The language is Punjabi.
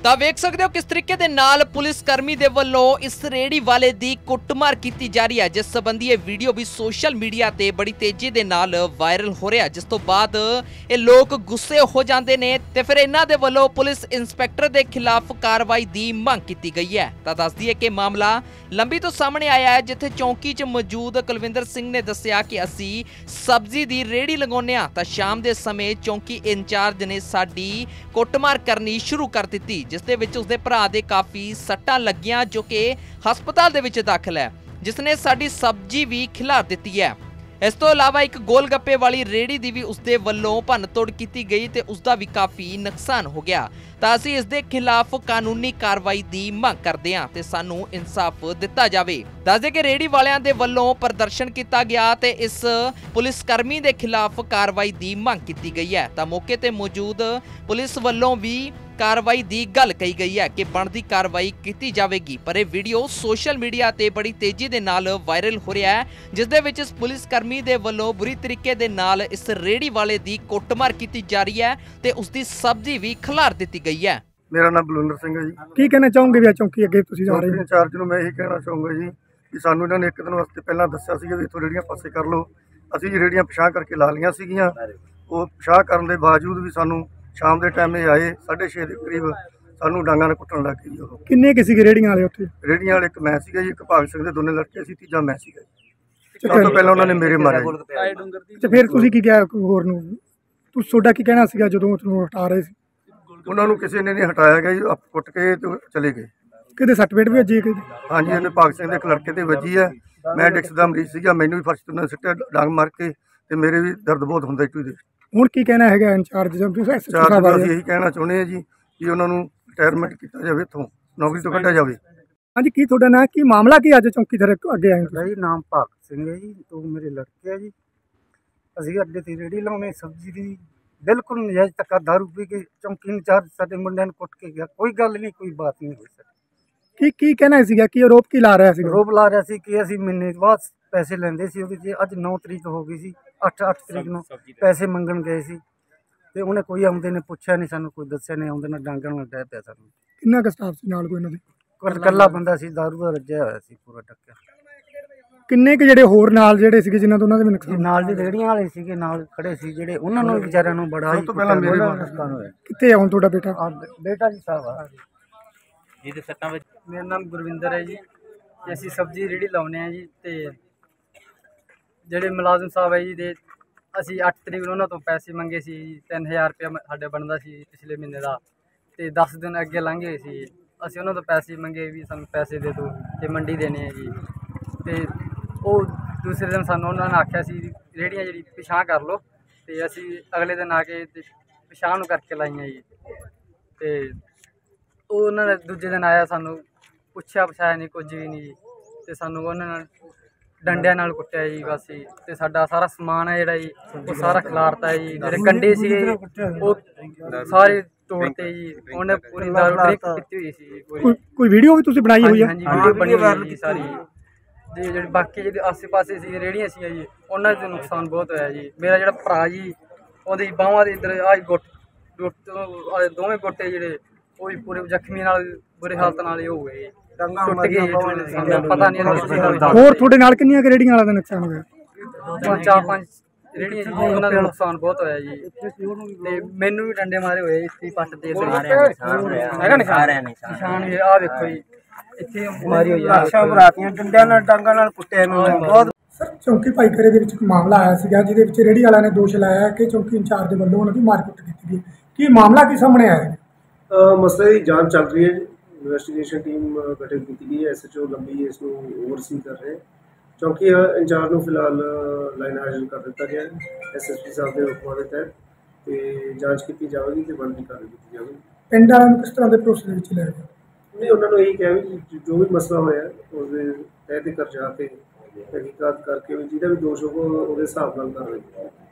ਤਾਂ ਵੇਖ ਸਕਦੇ ਹੋ ਕਿਸ ਤਰੀਕੇ ਦੇ ਨਾਲ ਪੁਲਿਸ ਕਰਮੀ ਦੇ ਵੱਲੋਂ ਇਸ ਰੇੜੀ ਵਾਲੇ ਦੀ ਕੁੱਟਮਾਰ ਕੀਤੀ ਜਾ ਰਹੀ ਹੈ, ਜਿਸ ਸੰਬੰਧੀ ਇਹ ਵੀਡੀਓ ਵੀ ਸੋਸ਼ਲ ਮੀਡੀਆ ਤੇ ਬੜੀ ਤੇਜ਼ੀ ਦੇ ਨਾਲ ਵਾਇਰਲ ਹੋ ਰਿਹਾ, ਜਿਸ ਤੋਂ ਬਾਅਦ ਇਹ ਲੋਕ ਗੁੱਸੇ ਹੋ ਜਾਂਦੇ ਨੇ ਤੇ ਫਿਰ ਇਹਨਾਂ ਦੇ ਵੱਲੋਂ ਪੁਲਿਸ ਇੰਸਪੈਕਟਰ ਦੇ ਖਿਲਾਫ ਕਾਰਵਾਈ ਦੀ ਮੰਗ ਕੀਤੀ ਗਈ ਹੈ। ਤਾਂ ਦੱਸ ਦਈਏ ਕਿ ਮਾਮਲਾ ਲੰਬੀ ਤੋਂ ਸਾਹਮਣੇ ਆਇਆ ਹੈ, ਜਿੱਥੇ ਚੌਂਕੀ 'ਚ ਮੌਜੂਦ ਕੁਲਵਿੰਦਰ ਸਿੰਘ ਨੇ ਦੱਸਿਆ ਕਿ ਅਸੀਂ ਸਬਜ਼ੀ ਦੀ ਰੇੜੀ ਲਗਾਉਂਦੇ ਹਾਂ ਤਾਂ ਸ਼ਾਮ ਦੇ ਸਮੇਂ ਚੌਂਕੀ ਇੰਚਾਰਜ ਨੇ ਸਾਡੀ ਕੁੱਟਮਾਰ ਕਰਨੀ ਸ਼ੁਰੂ ਕਰ ਦਿੱਤੀ, ਜਿਸ ਦੇ ਵਿੱਚ ਉਸਦੇ ਭਰਾ ਦੇ ਕਾਫੀ ਸੱਟਾਂ ਲੱਗੀਆਂ ਜੋ ਕਿ ਹਸਪਤਾਲ ਦੇ ਵਿੱਚ ਦਾਖਲ ਹੈ, ਜਿਸ ਨੇ ਸਾਡੀ ਸਬਜ਼ੀ ਵੀ ਖਿਲਾਰ ਦਿੱਤੀ ਹੈ। ਇਸ ਤੋਂ ਇਲਾਵਾ ਇੱਕ ਗੋਲ ਗੱਪੇ ਵਾਲੀ ਰੇੜੀ ਦੀ ਵੀ ਉਸਦੇ ਵੱਲੋਂ ਭੰਨਤੋੜ ਕੀਤੀ ਗਈ ਤੇ ਉਸਦਾ ਵੀ ਕਾਫੀ ਨੁਕਸਾਨ ਹੋ ਗਿਆ। ਤਾਂ ਅਸੀਂ ਇਸ ਦੇ ਖਿਲਾਫ ਕਾਨੂੰਨੀ ਕਾਰਵਾਈ ਦੀ ਮੰਗ ਕਰਦੇ ਹਾਂ ਤੇ ਸਾਨੂੰ ਇਨਸਾਫ ਦਿੱਤਾ ਜਾਵੇ। ਦੱਸਦੇ ਕਿ ਰੇੜੀ ਵਾਲਿਆਂ ਦੇ ਵੱਲੋਂ ਪ੍ਰਦਰਸ਼ਨ ਕੀਤਾ ਗਿਆ ਤੇ ਇਸ ਪੁਲਿਸ ਕਰਮੀ ਦੇ ਖਿਲਾਫ ਕਾਰਵਾਈ ਦੀ ਮੰਗ ਕੀਤੀ ਗਈ ਹੈ। ਤਾਂ ਮੌਕੇ ਤੇ ਮੌਜੂਦ ਪੁਲਿਸ ਵੱਲੋਂ ਵੀ ਕਾਰਵਾਈ ਦੀ ਗੱਲ ਕਹੀ ਗਈ ਹੈ ਕਿ ਬਣਦੀ ਕਾਰਵਾਈ ਕੀਤੀ ਜਾਵੇਗੀ, ਪਰ ਇਹ ਵੀਡੀਓ ਸੋਸ਼ਲ ਮੀਡੀਆ ਤੇ ਬੜੀ ਤੇਜ਼ੀ ਦੇ ਨਾਲ ਵਾਇਰਲ ਹੋ ਰਿਹਾ ਹੈ, ਜਿਸ ਦੇ ਵਿੱਚ ਇਸ ਪੁਲਿਸ ਕਰਮੀ ਦੇ ਵੱਲੋਂ ਬੁਰੀ ਤਰੀਕੇ ਦੇ ਨਾਲ ਇਸ ਰੇੜੀ ਵਾਲੇ ਦੀ ਕੁੱਟਮਾਰ ਕੀਤੀ ਜਾ ਰਹੀ ਹੈ ਤੇ ਉਸ ਦੀ ਸਬਜ਼ੀ ਵੀ ਖਿਲਾਰ ਦਿੱਤੀ ਗਈ ਹੈ। ਮੇਰਾ ਨਾਮ ਬਲਵਿੰਦਰ ਸਿੰਘ ਹੈ ਜੀ। ਕੀ ਕਹਿਣਾ ਚਾਹੋਗੇ ਵੀ ਚੌਂਕੀ ਅੱਗੇ ਤੁਸੀਂ ਜਾ ਰਹੇ ਹੋ? ਇੰਚਾਰਜ ਨੂੰ ਮੈਂ ਇਹੀ ਕਹਿਣਾ ਚਾਹੂੰਗਾ ਜੀ ਕਿ ਸਾਨੂੰ ਇਹਨਾਂ ਨੇ ਇੱਕ ਦਿਨ ਵਾਸਤੇ ਪਹਿਲਾਂ ਦੱਸਿਆ ਸੀਗਾ ਵੀ ਇੱਥੋਂ ਰੇੜੀਆਂ ਪਾਸੇ ਕਰ ਲਓ। ਅਸੀਂ ਜੀ ਰੇੜੀਆਂ ਪਿਛਾਂਹ ਕਰਕੇ ਲਾ ਲਈਆਂ ਸੀਗੀਆਂ। ਉਹ ਪਿਛਾਂਹ ਕਰਨ ਦੇ ਬਾਵਜੂਦ ਵੀ ਸਾਨੂੰ ਸ਼ਾਮ ਦੇ ਟਾਈਮ ਇਹ ਆਏ 6:30 ਦੇ ਕਰੀਬ ਸਾਨੂੰ ਡਾਂਗਾਂ ਨਾਲ ਕੁੱਟਣ ਲੱਗ ਗਈ। ਉਹ ਕਿੰਨੇ ਕਿ ਸੀਗੇ ਰੇੜੀਆਂ ਵਾਲੇ ਉੱਥੇ? ਰੇੜੀਆਂ ਵਾਲੇ ਇੱਕ ਮੈਂ ਸੀਗਾ ਜੀ, ਇੱਕ ਭਾਗ ਸਿੰਘ ਦੇ ਦੋਨੇ ਲੜਕੇ ਸੀ, ਤੀਜਾ ਮੈਂ ਸੀਗਾ ਜੀ। ਸਭ ਤੋਂ ਪਹਿਲਾਂ ਉਹਨਾਂ ਨੇ ਮੇਰੇ ਮਾਰਿਆ ਤੇ ਫਿਰ ਤੁਸੀਂ ਕੀ ਕਿਹਾ ਹੋਰ ਨੂੰ? ਤੁਹਾਡਾ ਕੀ ਕਹਿਣਾ ਸੀਗਾ ਜਦੋਂ ਤੁਹਾਨੂੰ ਹਟਾ ਰਹੇ ਸੀ? ਉਹਨਾਂ ਨੂੰ ਕਿਸੇ ਨੇ ਨਹੀਂ ਹਟਾਇਆ ਗਿਆ ਜੀ, ਕੁੱਟ ਕੇ ਤੇ ਚਲੇ ਗਏ। ਕਿਤੇ ਸੱਟ ਪੇਟ ਵੀ ਵੱਜੀ ਕਿਤੇ? ਹਾਂਜੀ, ਇਹਨੇ ਭਾਗ ਸਿੰਘ ਦੇ ਇੱਕ ਲੜਕੇ ਤੇ ਵੱਜੀ ਹੈ। ਮੈਂ ਡਿਕਸ ਦਾ ਮਰੀਜ਼ ਸੀਗਾ, ਮੈਨੂੰ ਵੀ ਫਰਸ਼ ਤੋਂ ਸਿੱਟਿਆ ਡਾਂਗ ਮਾਰ ਕੇ ਤੇ ਮੇਰੇ ਵੀ ਦਰਦ ਬਹੁਤ ਹੁੰਦਾ ਜੀ। ਹੁਣ ਕੀ ਕਹਿਣਾ ਹੈਗਾ ਇੰਚਾਰਜ ਸਾਹਿਬ? ਅਸੀਂ ਇਹੀ ਕਹਿਣਾ ਚਾਹੁੰਦੇ ਹਾਂ ਜੀ ਕਿ ਉਹਨਾਂ ਨੂੰ ਰਿਟਾਇਰਮੈਂਟ ਕੀਤਾ ਜਾਵੇ, ਇੱਥੋਂ ਨੌਕਰੀ ਤੋਂ ਕੱਢਿਆ ਜਾਵੇ। ਹਾਂਜੀ, ਕੀ ਤੁਹਾਡਾ ਨਾਂ, ਕੀ ਮਾਮਲਾ ਕੀ ਅੱਜ ਚੌਂਕੀ ਦੇ ਅੱਗੇ ਆਏ? ਮੇਰਾ ਜੀ ਨਾਮ ਭਾਗ ਸਿੰਘ ਹੈ ਜੀ, ਦੋ ਮੇਰੇ ਲੜਕੇ ਹੈ ਜੀ। ਅਸੀਂ ਅੱਡੇ ਤੇ ਰੇੜੀ ਲਾਉਣੇ ਸਬਜ਼ੀ ਦੀ, ਬਿਲਕੁਲ ਨਜਾਇਜ਼ ਧੱਕਾ ਦਾਰੂ ਪੀ ਕੇ ਚੌਂਕੀ ਇੰਚਾਰਜ ਸਾਡੇ ਮੁੰਡਿਆਂ ਨੂੰ ਕੁੱਟ ਕੇ ਗਿਆ। ਕੋਈ ਗੱਲ ਨਹੀਂ, ਕੋਈ ਬਾਤ ਨਹੀਂ ਹੋਈ ਸਰ। ਕੀ ਕਹਿਣਾ ਸੀਗਾ? ਕੀ ਆਰੋਪ ਕੀ ਲਾ ਰਿਹਾ ਸੀ? ਆਰੋਪ ਲਾ ਰਿਹਾ ਸੀ ਕਿ ਅਸੀਂ ਮਹੀਨੇ ਬਾਅਦ ਪੈਸੇ ਲੈਂਦੇ ਸੀ ਉਹਦੇ 'ਚ। ਅੱਜ 9 ਤਰੀਕ ਹੋ ਗਈ ਸੀ, 8 ਤਰੀਕ ਨੂੰ ਪੈਸੇ ਮੰਗਣ ਗਏ ਸੀ ਤੇ ਉਹਨੇ ਕੋਈ ਆਉਂਦੇ ਨੇ ਪੁੱਛਿਆ ਨਹੀਂ, ਸਾਨੂੰ ਕੋਈ ਦੱਸਿਆ ਨਹੀਂ। ਆਉਂਦੇ ਨਾਲ ਡਾਂਗਣ ਨਾਲ ਡਹਿ ਪਿਆ ਸਾਨੂੰ। ਕਿੰਨਾ ਕੁ ਸਟਾਫ ਸੀ ਨਾਲ? ਕੋਈ ਇਹਨਾਂ ਦੇ ਇਕੱਲਾ ਬੰਦਾ ਸੀ, ਦਾਰੂ ਦਾ ਰੱਜਿਆ ਹੋਇਆ ਸੀ ਪੂਰਾ ਟੱਕਿਆ। ਕਿੰਨੇ ਕੁ ਜਿਹੜੇ ਹੋਰ ਨਾਲ ਜਿਹੜੇ ਸੀਗੇ ਜਿਨ੍ਹਾਂ ਤੋਂ ਉਹਨਾਂ ਦੇ ਵੀ ਨੁਕਸਾਨ? ਨਾਲ ਦੀ ਰੇੜੀਆਂ ਵਾਲੇ ਸੀਗੇ, ਨਾਲ ਖੜੇ ਸੀ ਜਿਹੜੇ, ਉਹਨਾਂ ਨੂੰ ਵਿਚਾਰਿਆਂ ਨੂੰ ਬੜਾ ਹੀ ਨੁਕਸਾਨ ਹੋਇਆ। ਕਿੱਥੇ ਆ ਹੁਣ ਤੁਹਾਡਾ ਬੇਟਾ? ਬੇਟਾ ਜੀ ਸਾਹਿਬ ਆ ਜਿਹਦੇ ਸੱਟਾਂ ਵਿੱਚ। ਮੇਰਾ ਨਾਮ ਗੁਰਵਿੰਦਰ ਹੈ ਜੀ ਤੇ ਅਸੀਂ ਸਬਜ਼ੀ ਰੇੜੀ ਲਾਉਂਦੇ ਹਾਂ ਜੀ। ਤੇ ਜਿਹੜੇ ਮੁਲਾਜ਼ਮ ਸਾਹਿਬ ਹੈ ਜੀ ਦੇ, ਅਸੀਂ 8 ਤਰੀਕ ਨੂੰ ਉਹਨਾਂ ਤੋਂ ਪੈਸੇ ਮੰਗੇ ਸੀ। 3000 ਰੁਪਇਆ ਸਾਡੇ ਬਣਦਾ ਸੀ ਪਿਛਲੇ ਮਹੀਨੇ ਦਾ, ਤੇ 10 ਦਿਨ ਅੱਗੇ ਲੰਘ ਗਏ ਸੀ। ਅਸੀਂ ਉਹਨਾਂ ਤੋਂ ਪੈਸੇ ਮੰਗੇ ਵੀ ਸਾਨੂੰ ਪੈਸੇ ਦੇ ਦਿਓ ਤੇ ਮੰਡੀ ਦੇਣੇ ਹੈ ਜੀ। ਤੇ ਉਹ ਦੂਸਰੇ ਦਿਨ ਸਾਨੂੰ ਉਹਨਾਂ ਨੇ ਆਖਿਆ ਸੀ ਰੇੜੀਆਂ ਜਿਹੜੀ ਪਿਛਾਂਹ ਕਰ ਲਓ, ਤੇ ਅਸੀਂ ਅਗਲੇ ਦਿਨ ਆ ਕੇ ਤੇ ਪਿਛਾਂਹ ਨੂੰ ਕਰਕੇ ਲਾਈਆਂ ਜੀ। ਤੇ ਉਹ ਉਹਨਾਂ ਨੇ ਦੂਜੇ ਦਿਨ ਆਇਆ, ਸਾਨੂੰ ਪੁੱਛਿਆ ਪਛਾਇਆ ਨਹੀਂ, ਕੁਝ ਵੀ ਨਹੀਂ ਜੀ। ਤੇ ਸਾਨੂੰ ਉਹਨਾਂ ਨਾਲ ਡੰਡਿਆਂ ਨਾਲ ਕੁੱਟਿਆ ਜੀ ਬਸ ਜੀ। ਤੇ ਸਾਡਾ ਸਾਰਾ ਸਮਾਨ ਹੈ ਜਿਹੜਾ ਜੀ ਉਹ ਸਾਰਾ ਖਿਲਾਰਤਾ ਜੀ। ਜਿਹੜੇ ਕੰਡੇ ਸੀਗੇ ਉਹ ਸਾਰੇ ਤੋੜਤੇ ਜੀ। ਉਹਨੇ ਪੂਰੀ ਦਾਰੂ ਡਰਿੰਕ ਕੀਤੀ ਹੋਈ ਸੀ ਜੀ। ਕੋਈ ਵੀਡੀਓ ਵੀ ਤੁਸੀਂ ਬਣਾਈ ਹੋਈ ਹੈ? ਹਾਂਜੀ, ਵੀਡੀਓ ਬਣੀ ਹੋਈ ਜੀ ਸਾਰੀ। ਤੇ ਜਿਹੜੇ ਬਾਕੀ ਜਿਹੜੇ ਆਸੇ ਪਾਸੇ ਸੀ ਰੇੜੀਆਂ ਸੀ ਜੀ, ਉਹਨਾਂ ਦਾ ਨੁਕਸਾਨ ਬਹੁਤ ਹੋਇਆ ਜੀ। ਮੇਰਾ ਜਿਹੜਾ ਭਰਾ ਜੀ, ਉਹਦੀ ਬਾਹਾਂ ਦੇ ਇੱਧਰ ਆਹ ਗੁੱਟ ਦੋਵੇਂ ਗੋਟੇ ਜਿਹੜੇ ਉਹ ਵੀ ਪੂਰੇ ਜ਼ਖਮੀ ਨਾਲ, ਬੁਰੇ ਹਾਲਤ ਨਾਲ ਹੀ ਹੋ ਗਏ, ਟੁੱਟ ਗਏ। ਪਤਾ ਨਹੀਂ ਹੋਰ ਤੁਹਾਡੇ ਨਾਲ ਕਿੰਨੀਆਂ ਰੇੜੀਆਂ ਵਾਲਾ ਦਾ ਨੁਕਸਾਨ ਹੋਇਆ? 4-5 ਰੇੜੀਆਂ ਜੀ, ਉਹਨਾਂ ਦਾ ਨੁਕਸਾਨ ਬਹੁਤ ਹੋਇਆ ਜੀ। ਤੇ ਮੈਨੂੰ ਵੀ ਡੰਡੇ ਮਾਰੇ ਹੋਏ ਇੱਥੇ ਪੱਟ ਤੇ ਨਿਸ਼ਾਨ ਵੀ ਆਹ ਵੇਖੋ ਜੀ, ਇੱਥੇ ਮਾਰੀ ਹੋਈ ਆ। ਡੰਡਿਆਂ ਨਾਲ ਡਾਂਗਾਂ ਨਾਲ ਕੁੱਟਿਆ ਮੈਨੂੰ ਬਹੁਤ। ਸਰ, ਚੌਂਕੀ ਭਾਈਕਰੇ ਦੇ ਵਿੱਚ ਇੱਕ ਮਾਮਲਾ ਆਇਆ ਸੀਗਾ ਜਿਹਦੇ ਵਿੱਚ ਰੇੜੀ ਵਾਲਿਆਂ ਨੇ ਦੋਸ਼ ਲਾਇਆ ਕਿ ਚੌਂਕੀ ਇੰਚਾਰਜ ਦੇ ਵੱਲੋਂ ਉਹਨਾਂ ਦੀ ਮਾਰਕੁੱਟ ਕੀਤੀ ਗਈ। ਕੀ ਮਾਮਲਾ ਕੀ ਸਾਹਮਣੇ ਆਇਆ? ਮਸਲੇ ਦੀ ਜਾਂਚ ਚੱਲ ਰਹੀ ਹੈ। ਇਨਵੈਸਟੀਗੇਸ਼ਨ ਟੀਮ ਗਠਿਤ ਕੀਤੀ ਗਈ ਹੈ। SHO ਲੰਬੀ ਇਸ ਨੂੰ ਓਵਰਸੀ ਕਰ ਰਹੇ। ਚੌਂਕੀ ਇੰਚਾਰਜ ਨੂੰ ਫਿਲਹਾਲ ਲਾਈਨ ਹਾਜ਼ਰ ਕਰ ਦਿੱਤਾ ਗਿਆ ਹੈ SSP ਸਾਹਿਬ ਦੇ ਹੁਕਮਾਂ ਦੇ ਤਹਿਤ, ਤੇ ਜਾਂਚ ਕੀਤੀ ਜਾਵੇਗੀ ਤੇ ਬਣਦੀ ਕਾਰਵਾਈ ਕੀਤੀ ਜਾਵੇਗੀ। ਪਿੰਡ ਵਾਲਿਆਂ ਨੂੰ ਕਿਸ ਤਰ੍ਹਾਂ ਦੇ ਭਰੋਸੇ ਦੇ ਵਿੱਚ ਲੈ ਰਹੇ? ਨਹੀਂ, ਉਹਨਾਂ ਨੂੰ ਇਹੀ ਕਿਹਾ ਵੀ ਜੋ ਵੀ ਮਸਲਾ ਹੋਇਆ ਉਹਦੇ ਤਹਿ ਤੇ ਕਰ ਜਾ ਕੇ ਤਹਿਕੀਕਾਤ ਕਰਕੇ ਵੀ ਜਿਹਦਾ ਵੀ ਦੋਸ਼ ਹੋਊਗਾ ਉਹਦੇ ਹਿਸਾਬ ਨਾਲ ਕਾਰਵਾਈ